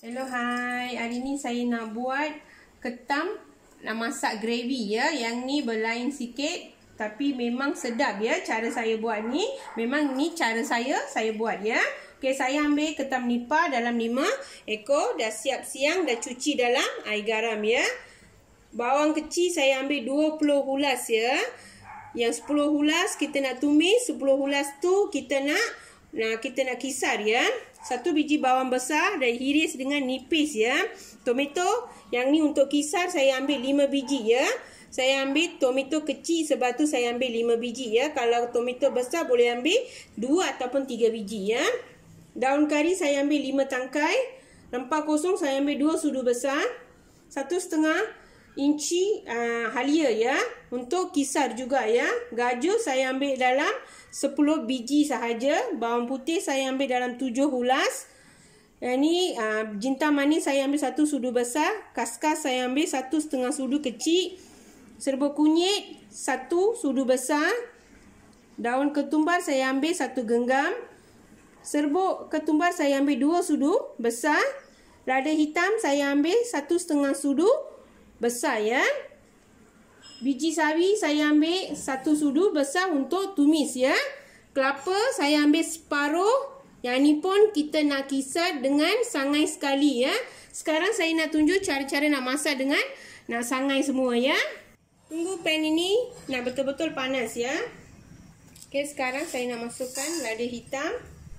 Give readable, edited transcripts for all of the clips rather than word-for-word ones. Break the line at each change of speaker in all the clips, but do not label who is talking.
Hello, hai. Hari ni saya nak buat ketam, nak masak gravy ya. Yang ni berlain sikit tapi memang sedap ya. Cara saya buat ni, memang ni cara saya buat ya. Okey, saya ambil ketam nipah dalam 5 ekor. Dah siap siang, dah cuci dalam air garam ya. Bawang kecil saya ambil 20 hulas ya. Yang 10 hulas kita nak tumis, 10 hulas tu kita nak kisar ya. 1 biji bawang besar dan iris dengan nipis ya. Tomato yang ni untuk kisar saya ambil 5 biji ya. Saya ambil tomato kecil sebab tu saya ambil 5 biji ya. Kalau tomato besar boleh ambil 2 ataupun 3 biji ya. Daun kari saya ambil 5 tangkai. Rempah kosong saya ambil 2 sudu besar. 1,5 inci halia ya. Untuk kisar juga ya. Gajus saya ambil dalam 10 biji sahaja. Bawang putih saya ambil dalam 7 hulas. Yang ni jintan manis saya ambil 1 sudu besar. Kaskas saya ambil 1,5 sudu kecil. Serbuk kunyit 1 sudu besar. Daun ketumbar saya ambil 1 genggam. Serbuk ketumbar saya ambil 2 sudu besar. Lada hitam saya ambil 1,5 sudu besar ya. Biji sawi saya ambil 1 sudu besar untuk tumis ya. Kelapa saya ambil separuh. Yang ni pun kita nak kisar dengan sangai sekali ya. Sekarang saya nak tunjuk cara-cara nak masak dengan nak sangai semua ya. Tunggu pan ini nak betul-betul panas ya. Okey, sekarang saya nak masukkan lada hitam.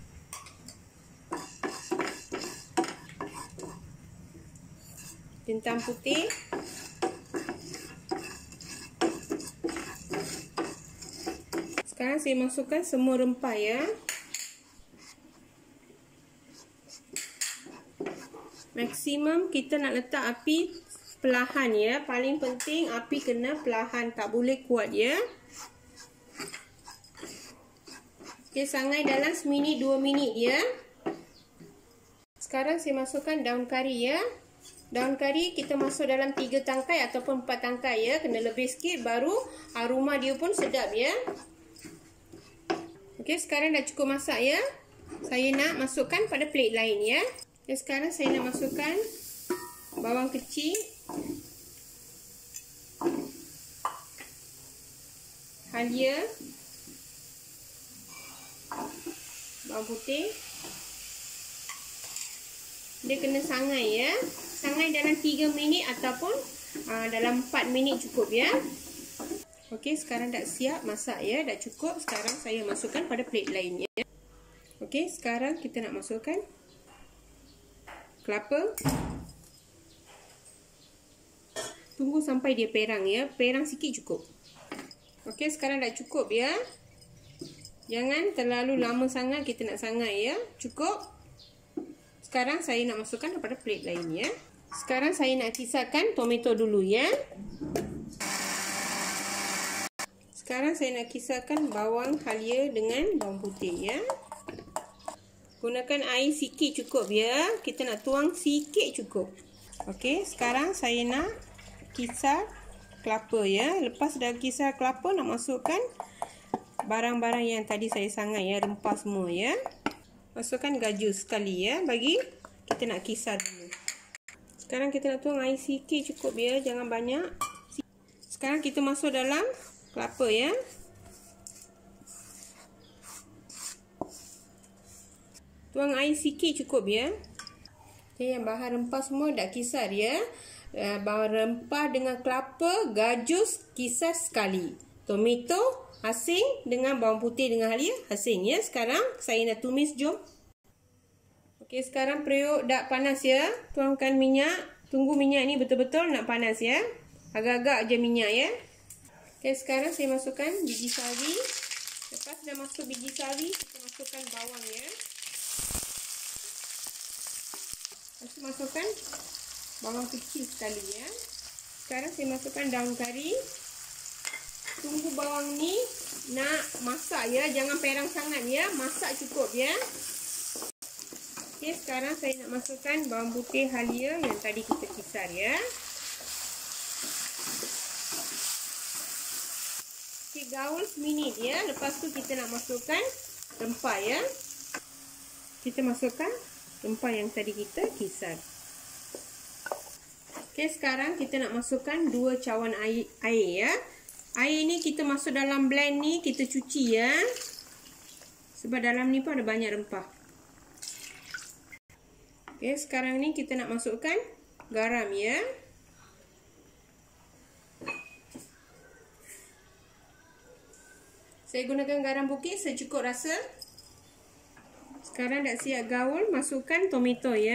Jintan putih. Sekarang saya masukkan semua rempah ya. Maksimum kita nak letak api perlahan ya. Paling penting api kena perlahan, tak boleh kuat ya. Okey, sangai dalam 1 minit 2 minit ya. Sekarang saya masukkan daun kari ya. Daun kari kita masuk dalam 3 tangkai ataupun 4 tangkai ya. Kena lebih sikit baru aroma dia pun sedap ya. Okey, sekarang dah cukup masak ya. Saya nak masukkan pada plate lain ya. Okay, sekarang saya nak masukkan bawang kecil, halia, bawang putih. Dia kena sangai ya. Sangai dalam 3 minit ataupun dalam 4 minit cukup ya. Okey, sekarang dah siap masak ya. Dah cukup. Sekarang saya masukkan pada plate lain ya. Okey, sekarang kita nak masukkan kelapa. Tunggu sampai dia perang ya. Perang sikit cukup. Okey, sekarang dah cukup ya. Jangan terlalu lama sangat kita nak sangai ya. Cukup. Sekarang saya nak masukkan kepada plate lain ya. Sekarang saya nak kisarkan tomato dulu ya. Sekarang saya nak kisarkan bawang halia dengan bawang putih ya. Gunakan air sikit cukup ya. Kita nak tuang sikit cukup. Okey, sekarang saya nak kisar kelapa ya. Lepas dah kisar kelapa, nak masukkan barang-barang yang tadi saya sangai ya. Rempah semua ya. Masukkan gajus sekali ya. Bagi kita nak kisar dulu. Sekarang kita nak tuang air sikit cukup ya. Jangan banyak. Sekarang kita masuk dalam kelapa ya. Tuang air sikit cukup ya. Okay, yang bahan rempah semua dah kisar ya. Bahan rempah dengan kelapa, gajus kisar sekali. Tomato asing dengan bawang putih dengan halia asing ya. Sekarang saya nak tumis, jom. Okey, sekarang periuk dah panas ya. Tuangkan minyak. Tunggu minyak ni betul-betul nak panas ya. Agak-agak je minyak ya. Okey, sekarang saya masukkan biji sawi. Lepas dah masuk biji sawi, kita masukkan bawang ya. Masukkan bawang kecil sekali ya. Sekarang saya masukkan daun kari. Tunggu bawang ni nak masak ya. Jangan perang sangat ya. Masak cukup ya. Okey, sekarang saya nak masukkan bawang putih halia yang tadi kita kisar ya. Okey, gaul seminit ya. Lepas tu kita nak masukkan rempah ya. Kita masukkan rempah yang tadi kita kisar. Okey, sekarang kita nak masukkan 2 cawan air ya. Air ni kita masuk dalam blend ni, kita cuci ya. Sebab dalam ni pun ada banyak rempah. Okey, sekarang ni kita nak masukkan garam ya. Saya gunakan garam bukit secukup rasa. Sekarang dah siap gaul, masukkan tomato ya.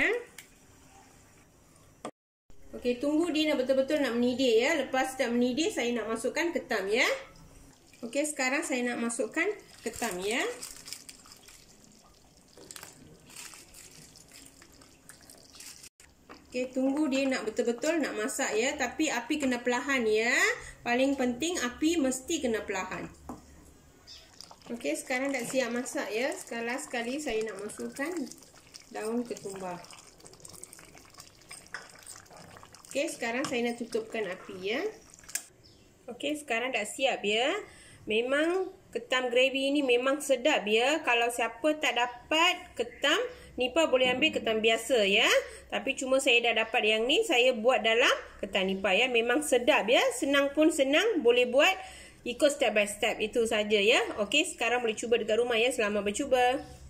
Okey, tunggu dia nak betul-betul nak mendidih ya. Lepas dah mendidih, saya nak masukkan ketam ya. Okey, sekarang saya nak masukkan ketam ya. Okey, tunggu dia nak betul-betul nak masak ya. Tapi api kena perlahan ya. Paling penting api mesti kena perlahan. Okey, sekarang dah siap masak ya. Sekali saya nak masukkan daun ketumbar. Okey, sekarang saya nak tutupkan api ya. Okey, sekarang dah siap ya. Memang ketam gravy ini memang sedap ya. Kalau siapa tak dapat ketam, Nipah boleh ambil ketam biasa ya. Tapi cuma saya dah dapat yang ni, saya buat dalam ketam Nipah ya. Memang sedap ya. Senang pun senang, boleh buat ikut step by step. Itu saja ya. Okey, sekarang boleh cuba dekat rumah ya. Selamat bercuba.